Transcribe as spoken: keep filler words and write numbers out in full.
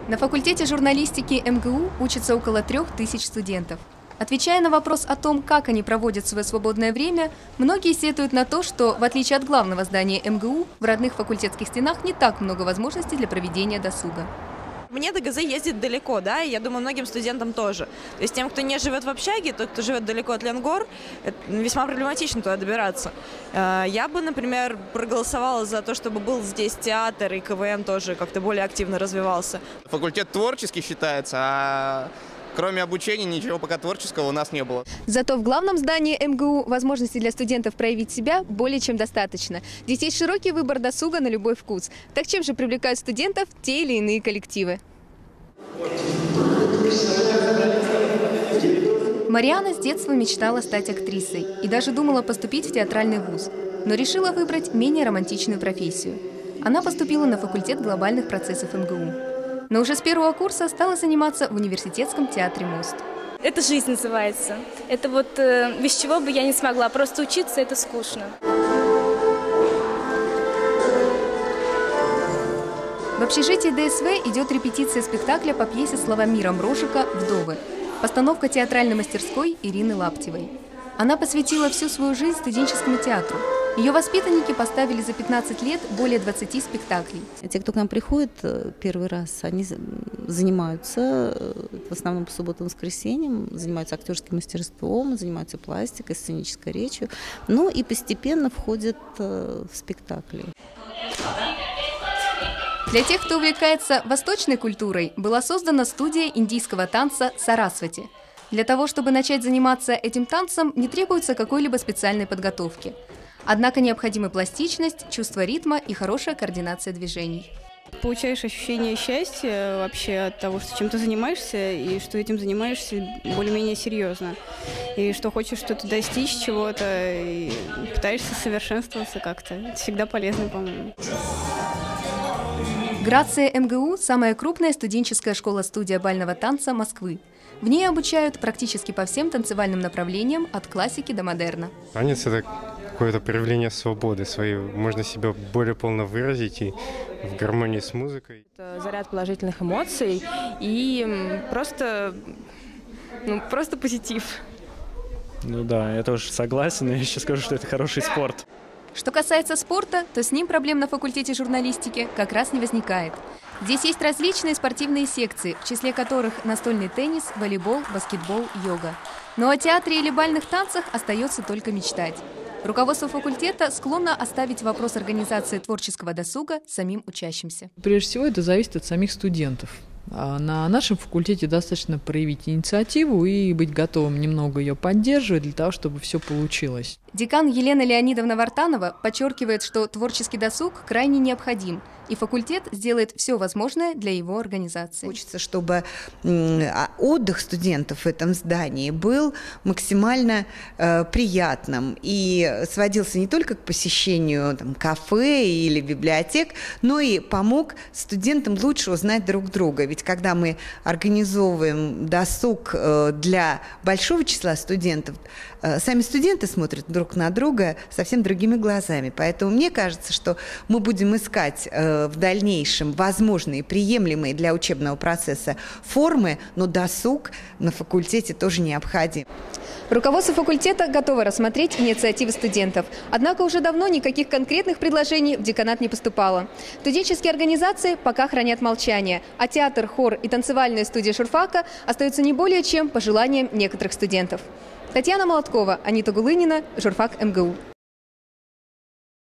На факультете журналистики эм гэ у учатся около трех тысяч студентов. Отвечая на вопрос о том, как они проводят свое свободное время, многие сетуют на то, что, в отличие от главного здания эм гэ у, в родных факультетских стенах не так много возможностей для проведения досуга. Мне до гэ зэ ездить далеко, да, и я думаю, многим студентам тоже. То есть тем, кто не живет в общаге, тот, кто живет далеко от Ленгор, весьма проблематично туда добираться. Я бы, например, проголосовала за то, чтобы был здесь театр, и ка вэ эн тоже как-то более активно развивался. Факультет творческий считается, а кроме обучения ничего пока творческого у нас не было. Зато в главном здании эм гэ у возможностей для студентов проявить себя более чем достаточно. Здесь есть широкий выбор досуга на любой вкус. Так чем же привлекают студентов те или иные коллективы? Мариана с детства мечтала стать актрисой и даже думала поступить в театральный вуз, но решила выбрать менее романтичную профессию. Она поступила на факультет глобальных процессов эм гэ у. Но уже с первого курса стала заниматься в университетском театре «Мост». Это жизнь называется. Это вот э, без чего бы я не смогла. Просто учиться – это скучно. В общежитии дэ эс вэ идет репетиция спектакля по пьесе Славомира Мрожика «Вдовы». Постановка театральной мастерской Ирины Лаптевой. Она посвятила всю свою жизнь студенческому театру. Ее воспитанники поставили за пятнадцать лет более двадцати спектаклей. Те, кто к нам приходит первый раз, они занимаются в основном по субботам и воскресеньям, занимаются актерским мастерством, занимаются пластикой, сценической речью, ну и постепенно входят в спектакли. Для тех, кто увлекается восточной культурой, была создана студия индийского танца «Сарасвати». Для того, чтобы начать заниматься этим танцем, не требуется какой-либо специальной подготовки. Однако необходимы пластичность, чувство ритма и хорошая координация движений. Получаешь ощущение счастья вообще от того, что чем ты занимаешься, и что этим занимаешься более-менее серьезно. И что хочешь что-то достичь чего-то, и пытаешься совершенствоваться как-то. Это всегда полезно, по-моему. Грация эм гэ у – самая крупная студенческая школа-студия бального танца Москвы. В ней обучают практически по всем танцевальным направлениям, от классики до модерна. Танец – это какое-то проявление свободы своей. Можно себя более полно выразить и в гармонии с музыкой. Это заряд положительных эмоций и просто, ну, просто позитив. Ну да, я тоже согласен, и еще скажу, что это хороший спорт. Что касается спорта, то с ним проблем на факультете журналистики как раз не возникает. Здесь есть различные спортивные секции, в числе которых настольный теннис, волейбол, баскетбол, йога. Но о театре или бальных танцах остается только мечтать. Руководство факультета склонно оставить вопрос организации творческого досуга самим учащимся. Прежде всего, это зависит от самих студентов. На нашем факультете достаточно проявить инициативу и быть готовым немного ее поддерживать для того, чтобы все получилось. Декан Елена Леонидовна Вартанова подчеркивает, что творческий досуг крайне необходим, и факультет сделает все возможное для его организации. Хочется, чтобы отдых студентов в этом здании был максимально э, приятным и сводился не только к посещению там, кафе или библиотек, но и помог студентам лучше узнать друг друга. Ведь когда мы организовываем досуг э, для большого числа студентов, э, сами студенты смотрят друг на друга совсем другими глазами. Поэтому мне кажется, что мы будем искать э, в дальнейшем возможные, приемлемые для учебного процесса формы, но досуг на факультете тоже необходим. Руководство факультета готово рассмотреть инициативы студентов. Однако уже давно никаких конкретных предложений в деканат не поступало. Студенческие организации пока хранят молчание, а театр, хор и танцевальная студия журфака остаются не более чем пожеланием некоторых студентов. Татьяна Молоткова, Анита Гулынина, журфак эм гэ у.